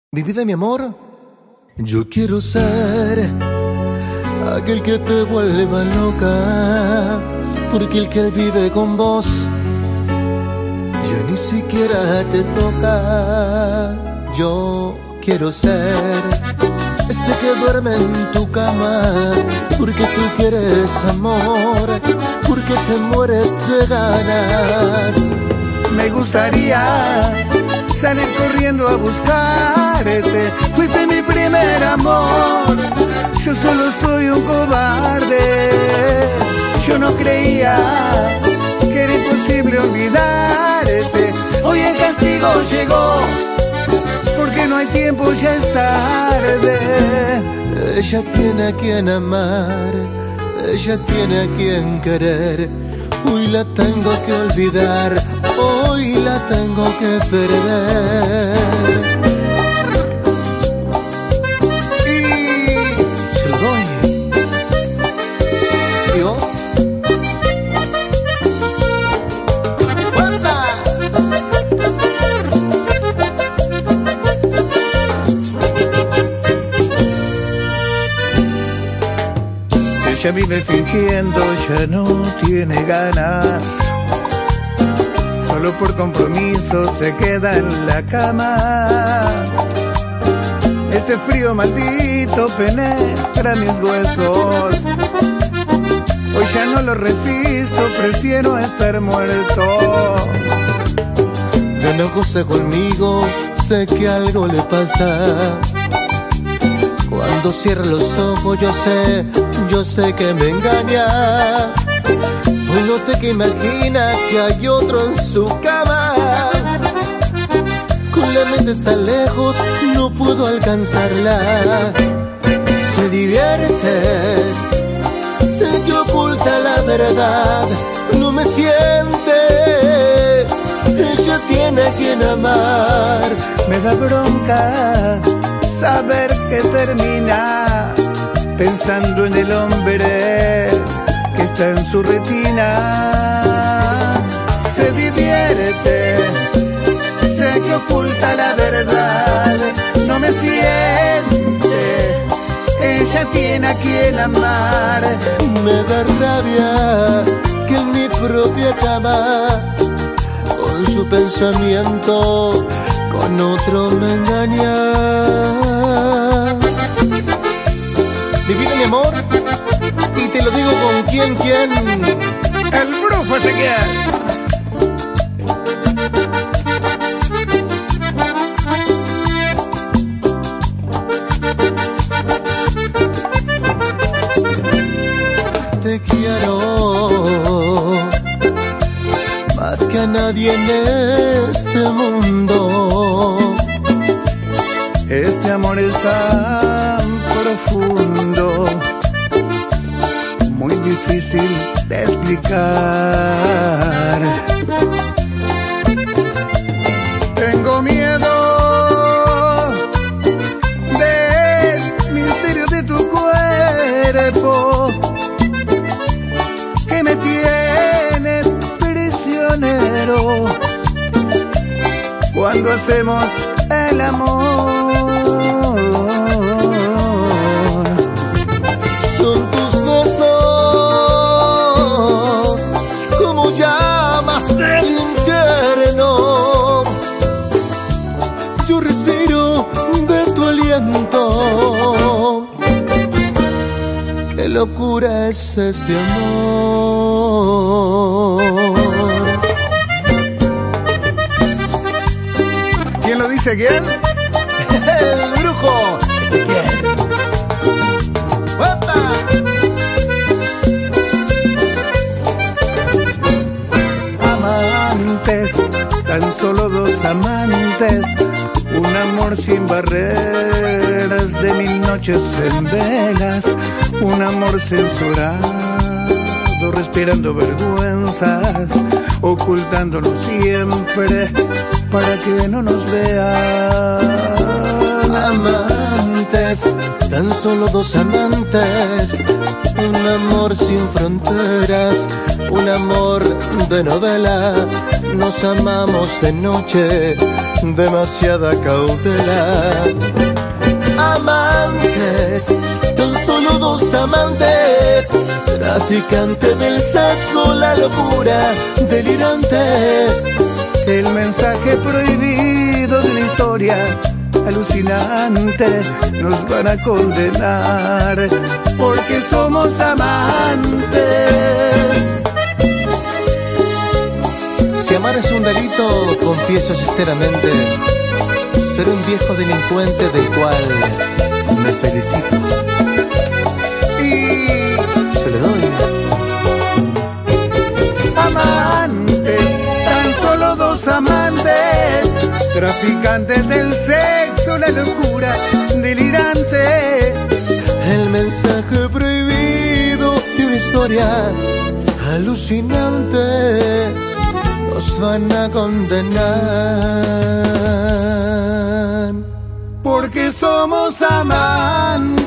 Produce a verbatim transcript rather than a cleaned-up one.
Mi vida, mi amor, yo quiero ser aquel que te vuelva loca, porque el que vive con vos ya ni siquiera te toca. Yo quiero ser ese que duerme en tu cama, porque tú quieres amor, porque te mueres de ganas. Me gustaría salir corriendo a buscarte, fuiste mi primer amor, yo solo soy un cobarde. Yo no creía que era imposible olvidarte, hoy el castigo llegó, porque no hay tiempo, ya es tarde. Ella tiene a quien amar, ella tiene a quien querer, hoy la tengo que olvidar, hoy la tengo que perder. Y se lo doy. Dios. Ella vive fingiendo, ya no tiene ganas, solo por compromiso se queda en la cama. Este frío maldito penetra mis huesos, hoy ya no lo resisto, prefiero estar muerto. Ya no goza conmigo, sé que algo le pasa. Cuando cierra los ojos yo sé, yo sé que me engaña. Hoy noté que imagina que hay otro en su cama. Con la mente está lejos, no puedo alcanzarla. Se divierte, sé que oculta la verdad, no me siente. Ella tiene a quien amar. Me da bronca saber que termina pensando en el hombre que está en su retina. Se divierte, sé que oculta la verdad, no me siente. Ella tiene a quien amar. Me da rabia que en mi propia cama, con su pensamiento, con otro me engaña. Mi vida, mi amor, y te lo digo con quién, quién. El brujo Ezequiel. Te quiero más que a nadie en este mundo. Este amor es tan profundo, muy difícil de explicar. Tengo miedo del misterio de tu cuerpo, que me tiene prisionero cuando hacemos el amor. Son tus besos como llamas del infierno. Yo respiro de tu aliento. Qué locura es este amor. ¿Quién lo dice? ¿Quién? El brujo Ezequiel. ¡Opa! Amantes, tan solo dos amantes, un amor sin barreras de mil noches en velas, un amor censurado, respirando vergüenzas, ocultándolo siempre para que no nos vean. Amantes, tan solo dos amantes, Un amor sin fronteras, un amor de novela. Nos amamos de noche, demasiada cautela. Amantes, tan solo dos amantes, traficante del sexo, la locura delirante. El mensaje prohibido de la historia alucinante, nos van a condenar porque somos amantes. Si amar es un delito, confieso sinceramente ser un viejo delincuente del cual me felicito y se le doy. Amantes, tan solo dos amantes, traficantes del sexo, la locura delirante. El mensaje prohibido de una historia alucinante, nos van a condenar porque somos amantes.